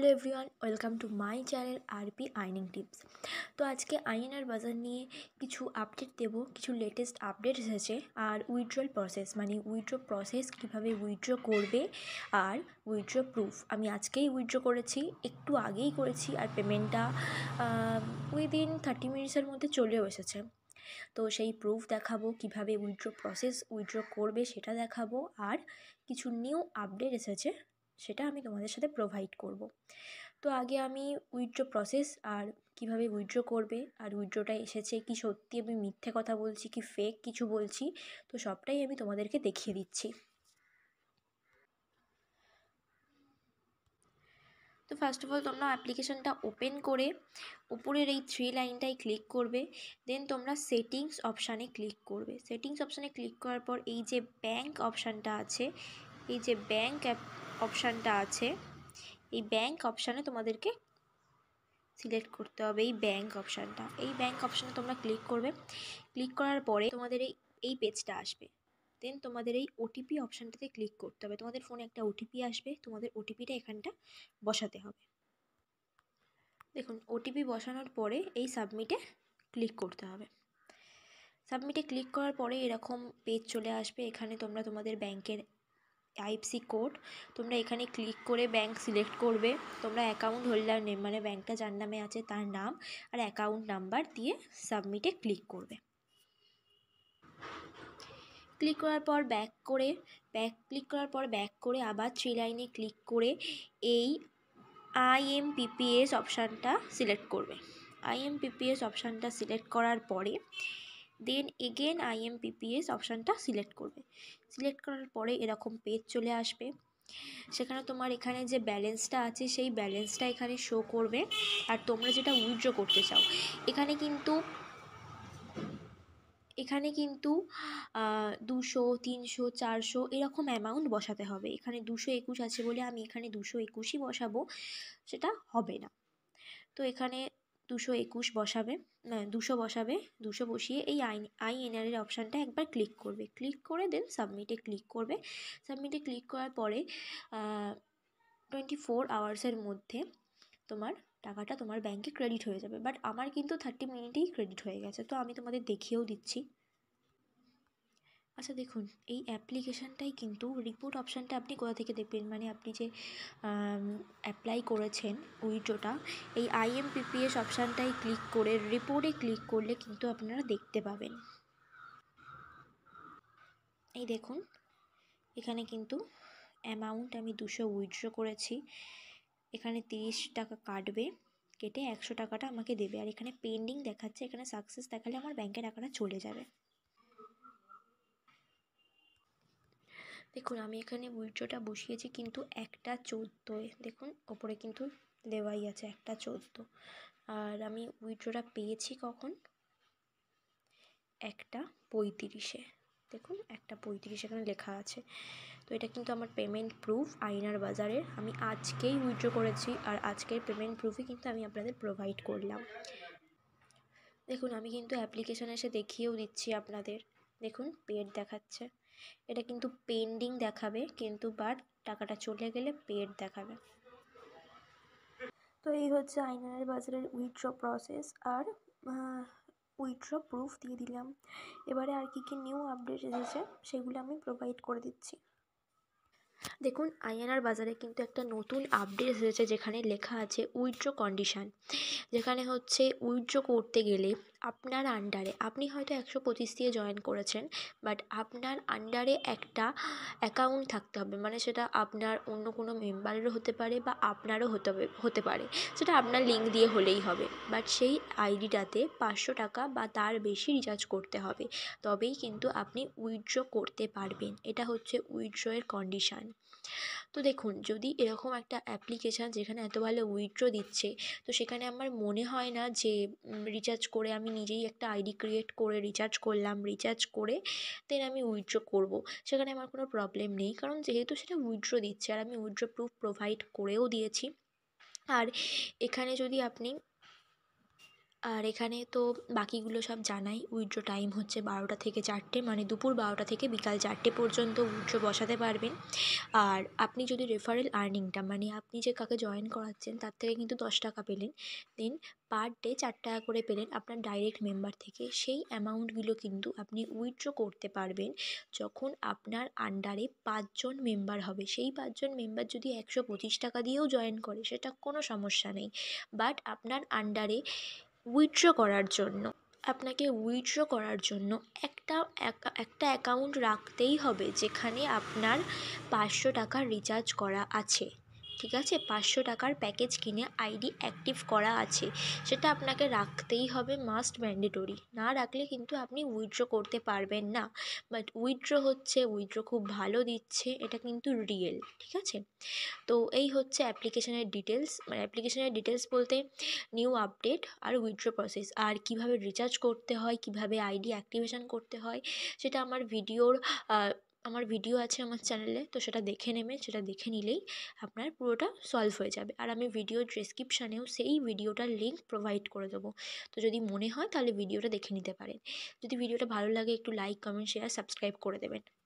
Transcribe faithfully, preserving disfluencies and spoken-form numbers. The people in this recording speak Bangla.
Hello everyone, welcome to my channel RP earning tips. তো আজকে আইএনআর বাজার নিয়ে কিছু আপডেট দেবো, কিছু লেটেস্ট আপডেট এসেছে। আর উইথড্রল প্রসেস মানে উইথড্র প্রসেস কীভাবে উইথড্র করবে আর উইথড্র প্রুফ। আমি আজকেই উইথড্র করেছি, একটু আগেই করেছি, আর পেমেন্টটা উইদিন থার্টি মিনিটসের মধ্যে চলেও এসেছে। তো সেই প্রুফ দেখাবো, কিভাবে উইথড্র প্রসেস উইথড্র করবে সেটা দেখাবো, আর কিছু নিউ আপডেট এসেছে সেটা আমি তোমাদের সাথে প্রোভাইড করব। তো আগে আমি উইথড্র প্রসেস আর কিভাবে উইথড্র করবে আর উইথড্রটা এসেছে কি সত্যি আমি মিথ্যে কথা বলছি কি ফেক কিছু বলছি, তো সবটাই আমি তোমাদেরকে দেখিয়ে দিচ্ছি। তো ফার্স্ট অফ অল তোমরা অ্যাপ্লিকেশনটা ওপেন করে উপরের এই থ্রি লাইনটায় ক্লিক করবে, দেন তোমরা সেটিংস অপশানে ক্লিক করবে। সেটিংস অপশানে ক্লিক করার পর এই যে ব্যাঙ্ক অপশানটা আছে, এই যে ব্যাঙ্ক অ্যাপ অপশানটা আছে, এই ব্যাঙ্ক অপশানে তোমাদেরকে সিলেক্ট করতে হবে এই ব্যাঙ্ক অপশানটা। এই ব্যাঙ্ক অপশানে তোমরা ক্লিক করবে। ক্লিক করার পরে তোমাদের এই এই পেজটা আসবে। দেন তোমাদের এই ওটিপি অপশানটাতে ক্লিক করতে হবে। তোমাদের ফোনে একটা ওটিপি আসবে, তোমাদের ওটিপিটা এখানটা বসাতে হবে। দেখুন, ওটিপি বসানোর পরে এই সাবমিটে ক্লিক করতে হবে। সাবমিটে ক্লিক করার পরে এরকম পেজ চলে আসবে। এখানে তোমরা তোমাদের ব্যাংকের আইএফসি কোড তোমরা এখানে ক্লিক করে ব্যাংক সিলেক্ট করবে। তোমরা অ্যাকাউন্ট হোল্ডার নেম মানে ব্যাংকটা যার নামে আছে তার নাম আর অ্যাকাউন্ট নাম্বার দিয়ে সাবমিটে ক্লিক করবে। ক্লিক করার পর ব্যাক করে ব্যাক ক্লিক করার পর ব্যাক করে আবার থ্রি লাইনে ক্লিক করে এই আইএমপিপিএস অপশানটা সিলেক্ট করবে। আইএমপিপিএস অপশানটা সিলেক্ট করার পরে দেন এগেন আইএমপিপিএস অপশানটা সিলেক্ট করবে। সিলেক্ট করার পরে এরকম পেজ চলে আসবে। সেখানে তোমার এখানে যে ব্যালেন্সটা আছে সেই ব্যালেন্সটা এখানে শো করবে। আর তোমরা যেটা উইথড্র করতে চাও এখানে কিন্তু এখানে কিন্তু দুশো তিনশো চারশো এরকম অ্যামাউন্ট বসাতে হবে। এখানে দুশো একুশ আছে বলে আমি এখানে দুশো একুশই বসাবো, সেটা হবে না। তো এখানে দুশো একুশ বসাবে, না দুশো বসাবে। দুশো বসিয়ে এই আই আইএনআরের অপশানটা একবার ক্লিক করবে। ক্লিক করে দেন সাবমিটে ক্লিক করবে। সাবমিটে ক্লিক করার পরে টোয়েন্টি ফোর আওয়ার্সের মধ্যে তোমার টাকাটা তোমার ব্যাংকে ক্রেডিট হয়ে যাবে। বাট আমার কিন্তু থার্টি মিনিটেই ক্রেডিট হয়ে গেছে, তো আমি তোমাদের দেখিয়েও দিচ্ছি। আচ্ছা দেখুন, এই অ্যাপ্লিকেশানটাই কিন্তু রিপোর্ট অপশানটা আপনি কোথা থেকে দেখবেন, মানে আপনি যে অ্যাপ্লাই করেছেন উইথড্রটা এই আইএমপিপিএস অপশানটাই ক্লিক করে রিপোর্টে ক্লিক করলে কিন্তু আপনারা দেখতে পাবেন। এই দেখুন, এখানে কিন্তু অ্যামাউন্ট আমি দুশো উইথড্র করেছি। এখানে তিরিশ টাকা কাটবে, কেটে একশো টাকাটা আমাকে দেবে। আর এখানে পেন্ডিং দেখাচ্ছে, এখানে সাকসেস দেখালে আমার ব্যাংকে টাকাটা চলে যাবে। দেখুন, আমি এখানে উইথড্রটা বসিয়েছি কিন্তু একটা চোদ্দোয়, দেখুন ওপরে কিন্তু দেওয়াই আছে একটা চোদ্দো। আর আমি উইথড্রটা পেয়েছি কখন, একটা পঁয়ত্রিশে, দেখুন একটা পঁয়ত্রিশ এখানে লেখা আছে। তো এটা কিন্তু আমার পেমেন্ট প্রুফ আইনার বাজারের। আমি আজকেই উইথড্র করেছি আর আজকের পেমেন্ট প্রুফই কিন্তু আমি আপনাদের প্রোভাইড করলাম। দেখুন, আমি কিন্তু অ্যাপ্লিকেশানে এসে দেখিয়েও দিচ্ছি আপনাদের। দেখুন পেড দেখাচ্ছে, এটা কিন্তু পেন্ডিং দেখাবে, কিন্তু বাট টাকাটা চলে গেলে পেড দেখাবে। তো এই হচ্ছে আইনার বাজারের উইথড্র প্রসেস আর উইথড্র প্রুফ দিয়ে দিলাম। এবারে আর কী কী নিউ আপডেট এসেছে সেগুলো আমি প্রোভাইড করে দিচ্ছি। দেখুন, আইএনআর বাজারে কিন্তু একটা নতুন আপডেট এসেছে যেখানে লেখা আছে উইথড্র কন্ডিশান। যেখানে হচ্ছে উইথড্র করতে গেলে আপনার আন্ডারে, আপনি হয়তো একশো পঁচিশ দিয়ে জয়েন করেছেন, বাট আপনার আন্ডারে একটা অ্যাকাউন্ট থাকতে হবে। মানে সেটা আপনার অন্য কোনো মেম্বারেরও হতে পারে বা আপনারও হতে হবে হতে পারে সেটা আপনার লিঙ্ক দিয়ে হলেই হবে। বাট সেই আইডিটাতে পাঁচশো টাকা বা তার বেশি রিচার্জ করতে হবে, তবেই কিন্তু আপনি উইথড্র করতে পারবেন। এটা হচ্ছে উইথড্রয়ের কন্ডিশান। তো দেখুন, যদি এরকম একটা অ্যাপ্লিকেশান যেখানে এত ভালো উইথড্র দিচ্ছে, তো সেখানে আমার মনে হয় না যে রিচার্জ করে আমি নিজেই একটা আইডি ক্রিয়েট করে রিচার্জ করলাম, রিচার্জ করে দেন আমি উইথড্র করব, সেখানে আমার কোনো প্রবলেম নেই। কারণ যেহেতু সেটা উইথড্র দিচ্ছে আর আমি উইথড্র প্রুফ প্রোভাইড করেও দিয়েছি। আর এখানে যদি আপনি আর এখানে তো বাকিগুলো সব জানাই। উইথড্র টাইম হচ্ছে বারোটা থেকে চারটে, মানে দুপুর বারোটা থেকে বিকাল চারটে পর্যন্ত উইথড্র বসাতে পারবেন। আর আপনি যদি রেফারেল আর্নিংটা, মানে আপনি যে কাকে জয়েন করাচ্ছেন তার থেকে কিন্তু দশ টাকা পেলেন, দেন পার ডে চার টাকা করে পেলেন আপনার ডাইরেক্ট মেম্বার থেকে, সেই অ্যামাউন্টগুলো কিন্তু আপনি উইথড্র করতে পারবেন যখন আপনার আন্ডারে পাঁচজন মেম্বার হবে। সেই পাঁচজন মেম্বার যদি একশো পঁচিশ টাকা দিয়েও জয়েন করে সেটা কোনো সমস্যা নেই, বাট আপনার আন্ডারে উইথড্র করার জন্য আপনাকে উইথড্র করার জন্য একটা একটা অ্যাকাউন্ট রাখতেই হবে যেখানে আপনার পাঁচশো টাকার রিচার্জ করা আছে, ঠিক আছে, পাঁচশো টাকার প্যাকেজ কিনে আইডি অ্যাক্টিভ করা আছে, সেটা আপনাকে রাখতেই হবে, মাস্ট ম্যান্ডেটরি। না রাখলে কিন্তু আপনি উইথড্র করতে পারবেন না। বাট উইথড্র হচ্ছে, উইথড্র খুব ভালো দিচ্ছে, এটা কিন্তু রিয়েল, ঠিক আছে। তো এই হচ্ছে অ্যাপ্লিকেশনের ডিটেলস, মানে অ্যাপ্লিকেশনের ডিটেলস বলতে নিউ আপডেট আর উইথড্র প্রসেস, আর কিভাবে রিচার্জ করতে হয়, কিভাবে আইডি অ্যাক্টিভেশন করতে হয়, সেটা আমার ভিডিওর আমার ভিডিও আছে আমার চ্যানেলে, তো সেটা দেখে নেবেন, সেটা দেখে নিলেই আপনার পুরোটা সলভ হয়ে যাবে। আর আমি ভিডিওর ডেসক্রিপশানেও সেই ভিডিওটার লিঙ্ক প্রোভাইড করে দেবো, তো যদি মনে হয় তাহলে ভিডিওটা দেখে নিতে পারেন। যদি ভিডিওটা ভালো লাগে একটু লাইক, কমেন্ট, শেয়ার, সাবস্ক্রাইব করে দেবেন।